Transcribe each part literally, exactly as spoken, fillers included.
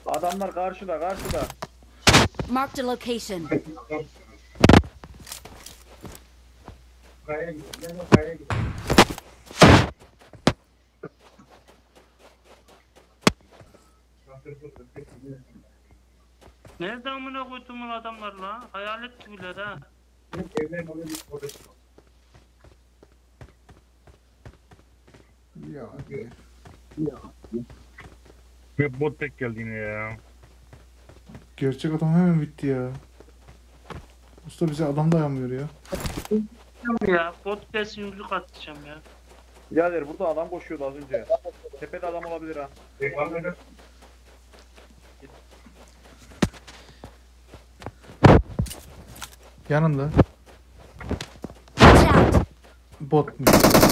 Adamlar karşıda karşıda. Marked a location. Kayaya gidelim. Kayaya gidelim. Nerede amına koyduğumun adamlar la? Hayalet gibiler ha. Evlerin oraya bir orası var. Ya hadi. Ve bot tek geldi yine ya. Gerçek adam hemen bitti ya. Usta bize adam dayanmıyor ya. Ya podcast yumruk atacağım ya. Birader burada adam koşuyordu az önce. Tepede adam olabilir ha. Peygamberler Yanında Watch out! botmuş.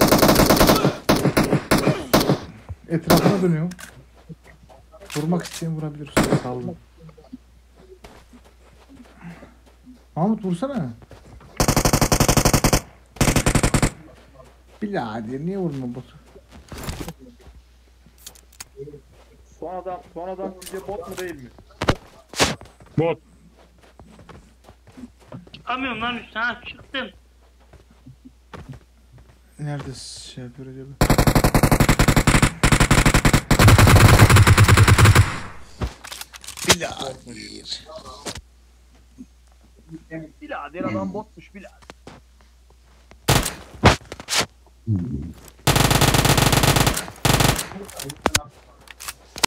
Etrafına dönüyor. Vurmak isteyen vurabilir usta. Sağ olun. Mahmut vursana. Birader niye vurma botu? Son adam, son adam sizce bot mu değil mi? Bot. Çıkamıyorum lan üstüne. Ha çıktım. Nerede şey yapıyor acaba? Birader. Birader adam botmuş birader.